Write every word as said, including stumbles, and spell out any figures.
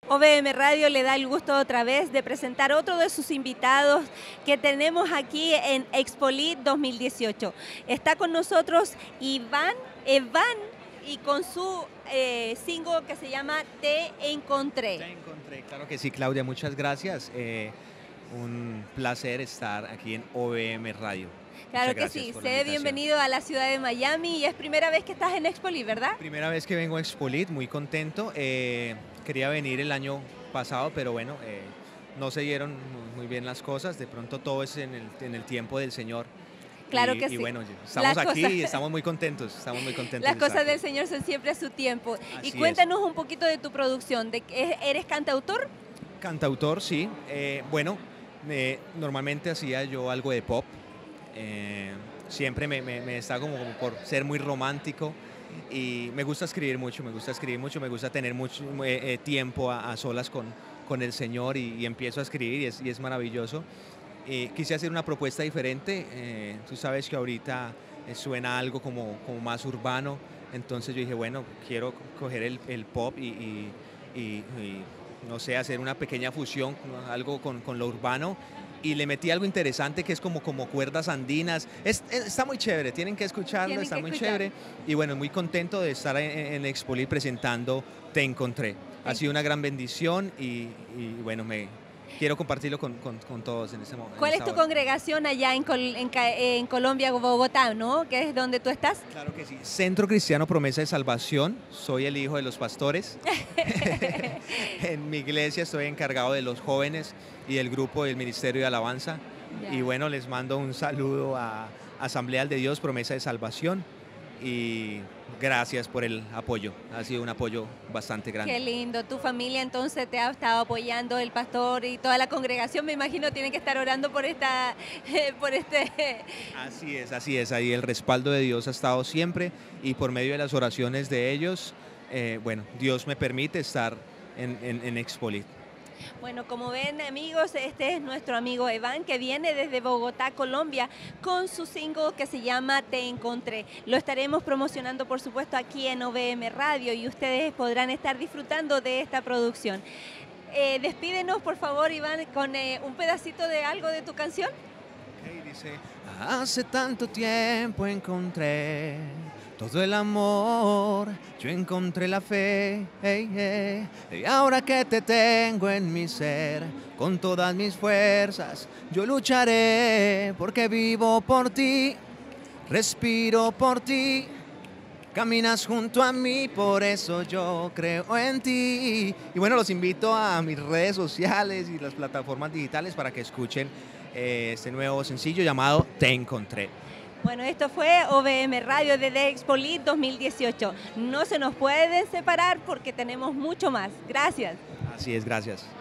O V M Radio le da el gusto otra vez de presentar otro de sus invitados que tenemos aquí en Expolit dos mil dieciocho. Está con nosotros Iván, Iván y con su eh, single que se llama Te Encontré. Te encontré, claro que sí, Claudia, muchas gracias. Eh, un placer estar aquí en O V M Radio. Claro que sí, sé bienvenido a la ciudad de Miami y es primera vez que estás en Expolit, ¿verdad? Primera vez que vengo a Expolit, muy contento. Eh, quería venir el año pasado, pero bueno, eh, no se dieron muy bien las cosas. De pronto todo es en el, en el tiempo del Señor. Claro y, que y sí. Y bueno, estamos Las aquí cosas... y estamos muy contentos, estamos muy contentos. Las de cosas estar del aquí. Señor son siempre a su tiempo. Así y cuéntanos es. un poquito de tu producción. De, ¿Eres cantautor? Cantautor, sí. Eh, bueno, eh, normalmente hacía yo algo de pop. Eh, siempre me, me, me está como, como por ser muy romántico y me gusta escribir mucho, me gusta escribir mucho, me gusta tener mucho eh, eh, tiempo a, a solas con, con el Señor y, y empiezo a escribir y es, y es maravilloso. Eh, quise hacer una propuesta diferente, eh, tú sabes que ahorita eh, suena algo como, como más urbano, entonces yo dije, bueno, quiero coger el, el pop y, y, y, y, no sé, hacer una pequeña fusión, algo con, con lo urbano. Y le metí algo interesante que es como, como cuerdas andinas. Es, es, está muy chévere, tienen que escucharlo, Tienen está que muy escuchar. chévere. Y bueno, muy contento de estar en, en Expolit presentando Te Encontré. Ha sido una gran bendición y, y bueno, me quiero compartirlo con, con, con todos en este momento. ¿Cuál es tu hora. congregación allá en, Col en, en Colombia, Bogotá, ¿no? ¿Que es donde tú estás? Claro que sí. Centro Cristiano Promesa de Salvación. Soy el hijo de los pastores. En mi iglesia estoy encargado de los jóvenes y del grupo del Ministerio de Alabanza. Ya. Y bueno, les mando un saludo a Asamblea de Dios Promesa de Salvación y gracias por el apoyo. Ha sido un apoyo bastante grande. Qué lindo. Tu familia entonces te ha estado apoyando, el pastor y toda la congregación, me imagino, tienen que estar orando por esta, por este... Así es, así es. Ahí el respaldo de Dios ha estado siempre y por medio de las oraciones de ellos, eh, bueno, Dios me permite estar en, en, en Expolit. Bueno, como ven, amigos, este es nuestro amigo Iván, que viene desde Bogotá, Colombia, con su single que se llama Te Encontré. Lo estaremos promocionando, por supuesto, aquí en O V M Radio y ustedes podrán estar disfrutando de esta producción. Eh, despídenos, por favor, Iván, con eh, un pedacito de algo de tu canción. Okay, dice, hace tanto tiempo encontré todo el amor, yo encontré la fe, hey, hey, y ahora que te tengo en mi ser, con todas mis fuerzas, yo lucharé, porque vivo por ti, respiro por ti, caminas junto a mí, por eso yo creo en ti. Y bueno, los invito a mis redes sociales y las plataformas digitales para que escuchen eh, este nuevo sencillo llamado Te Encontré. Bueno, esto fue O V M Radio desde Expolit dos mil dieciocho. No se nos pueden separar porque tenemos mucho más. Gracias. Así es, gracias.